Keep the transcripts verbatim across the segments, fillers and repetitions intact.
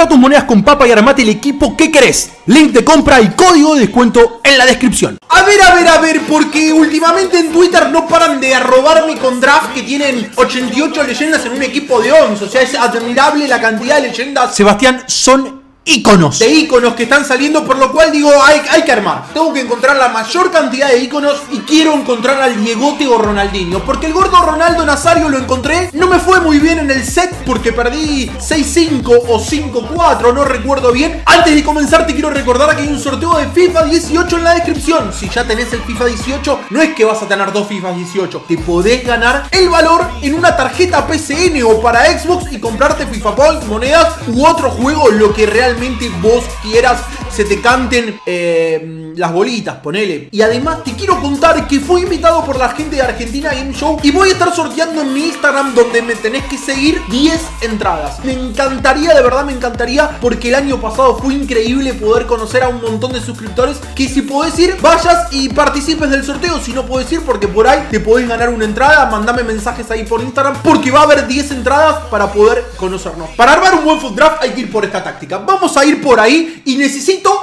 Compra tus monedas con Papa y armate el equipo que querés. Link de compra y código de descuento en la descripción. A ver, a ver, a ver, porque últimamente en Twitter no paran de arrobarme con draft que tienen ochenta y ocho leyendas en un equipo de once. O sea, es admirable la cantidad de leyendas. Sebastián, son íconos. De íconos que están saliendo, por lo cual digo, hay, hay que armar. Tengo que encontrar la mayor cantidad de íconos y quiero encontrar al Diegote o Ronaldinho. Porque el gordo Ronaldo Nazario lo encontré, no me fue muy bien en el set porque perdí seis cinco o cinco cuatro, no recuerdo bien. Antes de comenzar te quiero recordar que hay un sorteo de FIFA dieciocho en la descripción. Si ya tenés el FIFA dieciocho, no es que vas a tener dos FIFA dieciocho, te podés ganar el valor en una tarjeta P C N o para Xbox y comprarte FIFA Points, monedas u otro juego, lo que realmente vos quieras, se te canten eh, las bolitas, ponele. Y además te quiero contar que fui invitado por la gente de Argentina Game Show y voy a estar sorteando en mi Instagram, donde me tenés que seguir, diez entradas. Me encantaría, de verdad me encantaría, porque el año pasado fue increíble poder conocer a un montón de suscriptores que si podés ir, vayas y participes del sorteo. Si no podés ir, porque por ahí te podés ganar una entrada, mandame mensajes ahí por Instagram, porque va a haber diez entradas para poder conocernos. Para armar un buen foot draft hay que ir por esta táctica. Vamos Vamos a ir por ahí y necesito...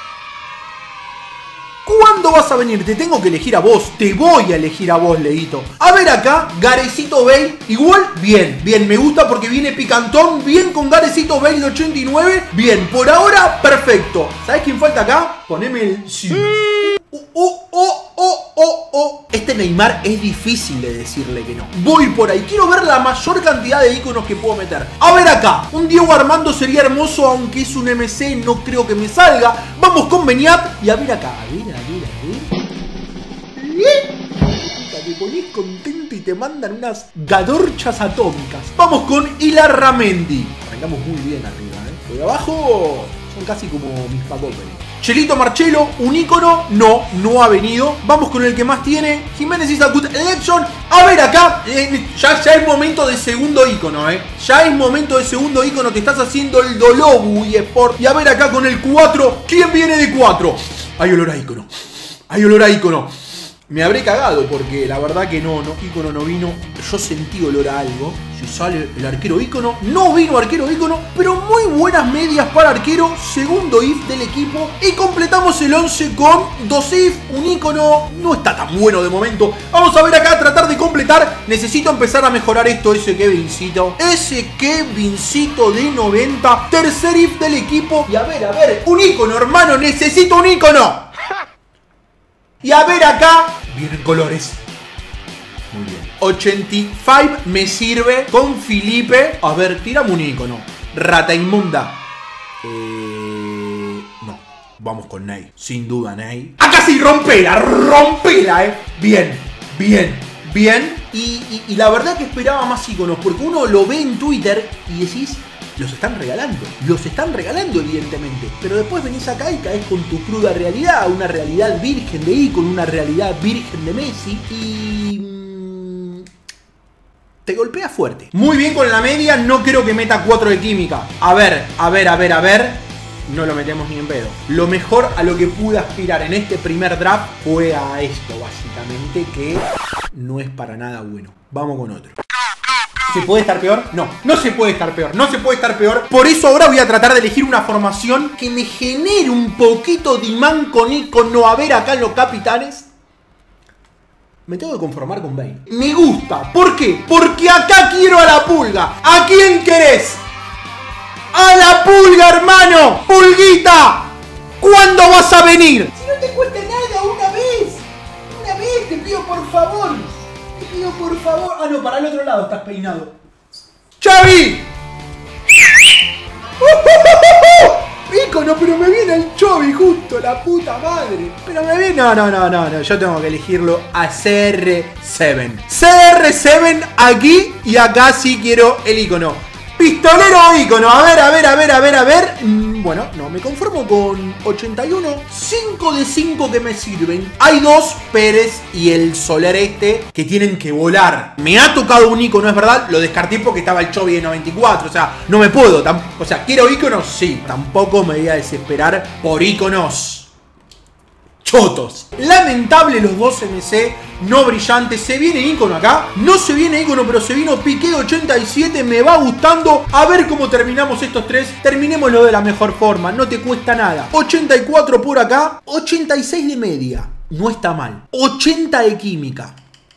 ¿Cuándo vas a venir? Te tengo que elegir a vos. Te voy a elegir a vos, Leito. A ver acá, Garecito Bale. Igual, bien, bien. Me gusta porque viene picantón. Bien con Garecito Bale de ochenta y nueve. Bien, por ahora, perfecto. ¿Sabés quién falta acá? Poneme el... Sí. Oh, oh, oh, oh, oh, oh. Este Neymar es difícil de decirle que no. Voy por ahí. Quiero ver la mayor cantidad de iconos que puedo meter. A ver acá. Un Diego Armando sería hermoso, aunque es un M C. No creo que me salga. Vamos con Beñat. Y a ver acá. A ver, a ver, a ver. Te ponés contento y te mandan unas gadorchas atómicas. Vamos con Ilarramendi. Arrancamos muy bien arriba, ¿eh? Por abajo son casi como mis papotes. Chelito Marchelo, un ícono, no, no ha venido. Vamos con el que más tiene, Jiménez is a good election. A ver acá, eh, ya, ya es momento de segundo ícono, eh. Ya es momento de segundo ícono, te estás haciendo el Dolobu y Sport. Y a ver acá con el cuatro, ¿quién viene de cuatro? Hay olor a ícono, hay olor a ícono. Me habré cagado porque la verdad que no, no, ícono no vino. Yo sentí olor a algo. Si sale el arquero ícono, no vino arquero ícono, pero muy buenas medias para arquero. Segundo I F del equipo. Y completamos el once con dos I F, un ícono. No está tan bueno de momento. Vamos a ver acá, tratar de completar. Necesito empezar a mejorar esto. Ese Kevincito. Ese Kevincito de noventa. Tercer I F del equipo. Y a ver, a ver. Un ícono, hermano. Necesito un ícono. Y a ver acá, vienen colores. Muy bien. ochenta y cinco me sirve con Felipe. A ver, tirame un ícono. Rata inmunda. Eh, no, vamos con Ney. Sin duda, Ney. Acá sí, rompela, rompela, eh. Bien, bien, bien. Y, y, y la verdad que esperaba más íconos, porque uno lo ve en Twitter y decís... Los están regalando, los están regalando evidentemente. Pero después venís acá y caes con tu cruda realidad. Una realidad virgen de ícono, una realidad virgen de Messi. Y... Mmm, te golpea fuerte. Muy bien con la media, no creo que meta cuatro de química. A ver, a ver, a ver, a ver. No lo metemos ni en pedo. Lo mejor a lo que pude aspirar en este primer draft fue a esto, básicamente, que no es para nada bueno. Vamos con otro. ¿Se puede estar peor? No, no se puede estar peor, no se puede estar peor. Por eso ahora voy a tratar de elegir una formación que me genere un poquito de imán con ícono. A ver acá en los capitanes. Me tengo que conformar con Bale. Me gusta. ¿Por qué? Porque acá quiero a la pulga. ¿A quién querés? ¡A la pulga, hermano! ¡Pulguita! ¿Cuándo vas a venir? Si no te cuesta nada, una vez. Una vez, te pido por favor. Te pido por favor. Ah, no, para el otro lado estás peinado. ¡Xavi! Ícono, pero me viene el Xavi justo, la puta madre. Pero me viene... No, no, no, no, no. Yo tengo que elegirlo a C R siete. C R siete aquí y acá sí quiero el ícono. Pistolero o ícono. A ver, a ver, a ver, a ver, a ver. Mm, bueno, no, me conformo con ochenta y uno. cinco de cinco que me sirven. Hay dos, Pérez y el Soler este, que tienen que volar. Me ha tocado un ícono, es verdad. Lo descarté porque estaba el Xavi de noventa y cuatro. O sea, no me puedo. O sea, ¿quiero íconos? Sí. Tampoco me voy a desesperar por íconos. chotos. Lamentable los dos M C, no brillantes. Se viene icono acá. No se viene icono, pero se vino Piqué ochenta y siete. Me va gustando. A ver cómo terminamos estos tres. Terminémoslo de la mejor forma. No te cuesta nada. ochenta y cuatro por acá. ochenta y seis de media. No está mal. ochenta de química.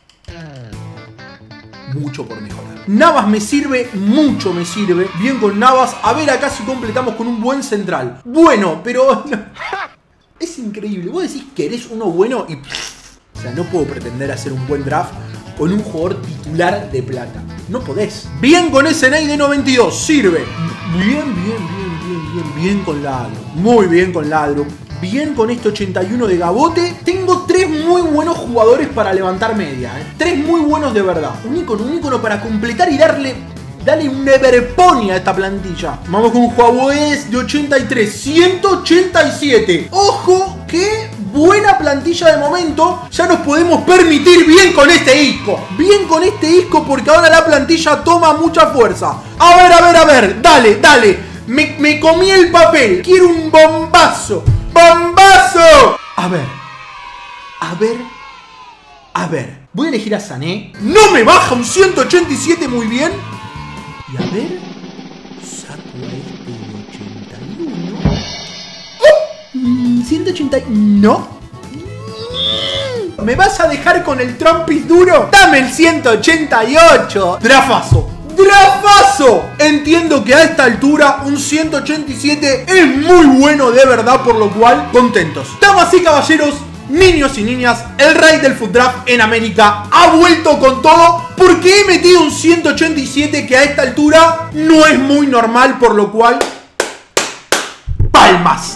Mucho por mejorar. Navas me sirve, mucho me sirve. Bien con Navas. A ver acá si completamos con un buen central. Bueno, pero... es increíble. Vos decís que eres uno bueno y... o sea, no puedo pretender hacer un buen draft con un jugador titular de plata. No podés. Bien con ese Ney de noventa y dos. Sirve. Bien, bien, bien, bien, bien. Bien con Ladro. Muy bien con Ladro. Bien con este ochenta y uno de Gabote. Tengo tres muy buenos jugadores para levantar media. ¿eh? Tres muy buenos de verdad. Un icono, un icono para completar y darle... dale un Everpony a esta plantilla. Vamos con Huawei de ochenta y tres. ciento ochenta y siete. Ojo, qué buena plantilla de momento. Ya nos podemos permitir bien con este isco. Bien con este isco porque ahora la plantilla toma mucha fuerza. A ver, a ver, a ver. Dale, dale. Me, me comí el papel. Quiero un bombazo. ¡Bombazo! A ver. A ver. A ver. Voy a elegir a Sané. No me baja un ciento ochenta y siete muy bien. Y a ver, saco a este de ochenta y uno. ¡Oh! ciento ochenta y uno. No. ¿Me vas a dejar con el Trumpis duro? Dame el ciento ochenta y ocho. Drafazo. ¡Drafazo! Entiendo que a esta altura un ciento ochenta y siete es muy bueno de verdad, por lo cual, contentos. Damas y caballeros, niños y niñas, el rey del Foot Draft en América ha vuelto con todo porque he metido un ciento ochenta y siete que a esta altura no es muy normal, por lo cual, palmas.